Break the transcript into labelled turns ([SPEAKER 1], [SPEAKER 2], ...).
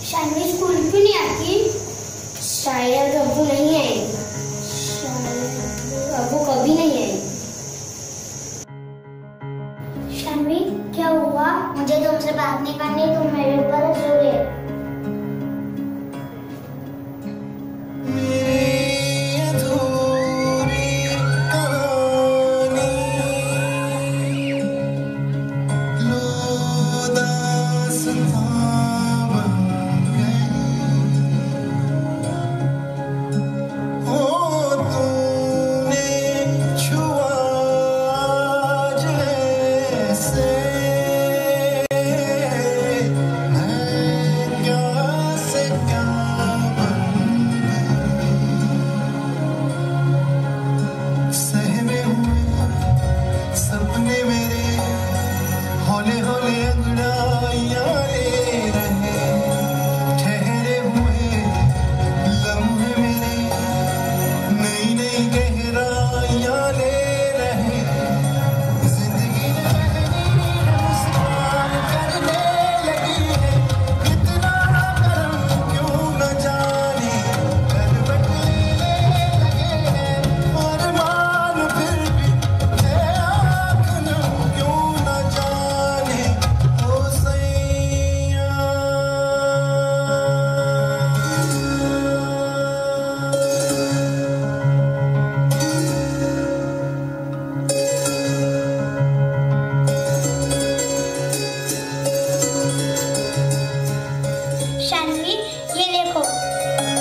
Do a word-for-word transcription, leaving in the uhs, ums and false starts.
[SPEAKER 1] Shanvi school क्यों नहीं आती? शायद अब वो नहीं आएगी। शायद अब वो कभी नहीं आएगी। शानवी क्या हुआ? मुझे तुमसे बात नहीं करनी, तुम मेरे ऊपर सो गए। शानवी ये देखो।